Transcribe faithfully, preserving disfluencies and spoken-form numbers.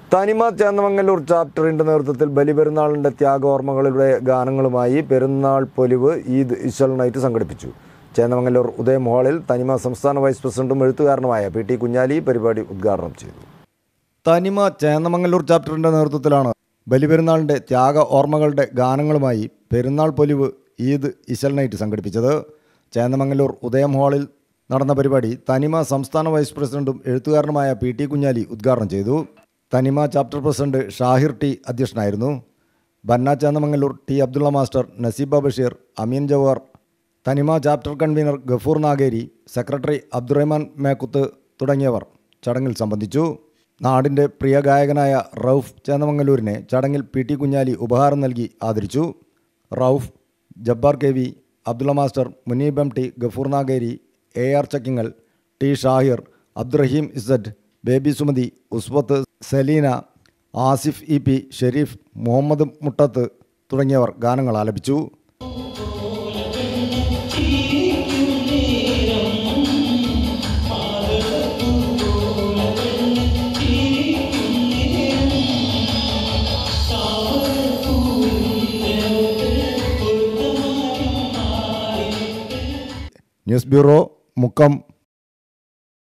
തനിമ ചേന്നമംഗല്ലൂർ ചാപ്റ്ററിൻ്റെ നേതൃത്വത്തിൽ ബലിപെരുന്നാളിൻ്റെ ത്യാഗോർമ്മകളുടെ ഗാനങ്ങളുമായി പെരുന്നാൾ പൊലിവ് ഈദ് ഇശൽ നൈറ്റ് സംഘടിപ്പിച്ചു. ചേന്നമംഗല്ലൂർ ഉദയം ഹാളിൽ തനിമ സംസ്ഥാന വൈസ് പ്രസിഡന്റും എഴുത്തുകാരനുമായ പി ടി കുഞ്ഞാലി പരിപാടി ഉദ്ഘാടനം ചെയ്തു. തനിമ ചേന്നമംഗല്ലൂർ ചാപ്റ്ററിൻ്റെ നേതൃത്വത്തിലാണ് ബലിപെരുന്നാളിൻ്റെ ത്യാഗ ഓർമ്മകളുടെ ഗാനങ്ങളുമായി പെരുന്നാൾ പൊലിവ് ഈദ് ഇശൽ നൈറ്റ് സംഘടിപ്പിച്ചത്. ചേന്നമംഗല്ലൂർ ഉദയം ഹാളിൽ നടന്ന പരിപാടി തനിമ സംസ്ഥാന വൈസ് പ്രസിഡന്റും എഴുത്തുകാരനുമായ പി ടി കുഞ്ഞാലി ഉദ്ഘാടനം ചെയ്തു. തനിമ ചാപ്റ്റർ പ്രസിഡന്റ് ഷാഹിർ ടി അധ്യക്ഷനായിരുന്നു. Banna Chennamangallur, T Abdulla master, Naseeba Basheer, Ameen Jawar, Thanima chapter convener Gafoor Nageri, secretary Abdurahman Mekkuth തുടങ്ങിയവർ ചടങ്ങിൽ സംബന്ധിച്ചു. നാടിൻ്റെ പ്രിയ ഗായകനായ റൌഫ് ചേന്നമംഗല്ലൂരിനെ ചടങ്ങിൽ പി ടി കുഞ്ഞാലി ഉപഹാരം നൽകി ആദരിച്ചു. Rauf, Jabbar K V, Abdulla master, Muneeb M T, Gafoor Nageri, A R Chakkingal, T Shahir, Abdurahim Z, Baby Sumathi, Uswath, Saleena, Asif E P, Sherif, Muhammad Muttath തുടങ്ങിയവർ ഗാനങ്ങൾ ആലപിച്ചു. News bureau, Mukkam.